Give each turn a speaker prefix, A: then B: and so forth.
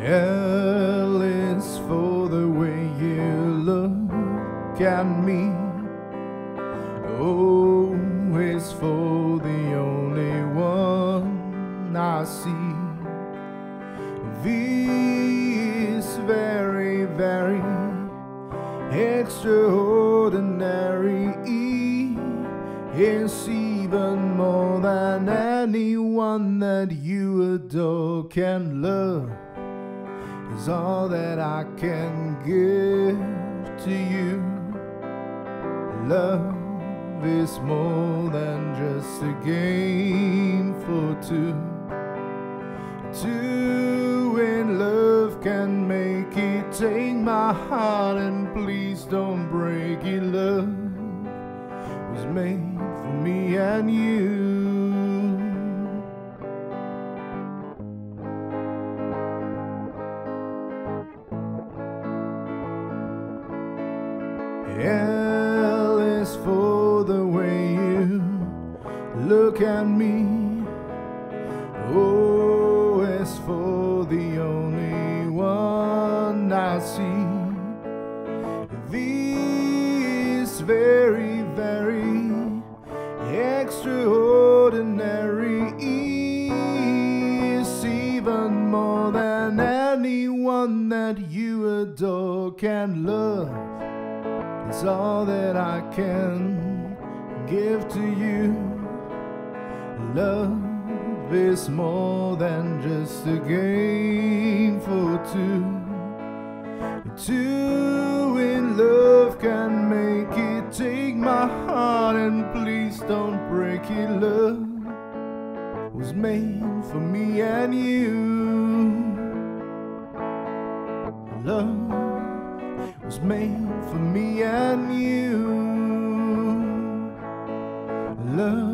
A: L is for the way you look at me. O is for the only one I see. V is very, very extraordinary. E is even more than anyone that you adore can love. Is all that I can give to you. Love is more than just a game for two. Two in love can make it. Take my heart and please don't break it. Love was made for me and you. L is for the way you look at me. O is for the only one I see. V is very, very extraordinary. E is even more than anyone that you adore can love. It's all that I can give to you. Love is more than just a game for two. Two in love can make it. Take my heart and please don't break it. Love was made for me and you. Love was made for me and you. Love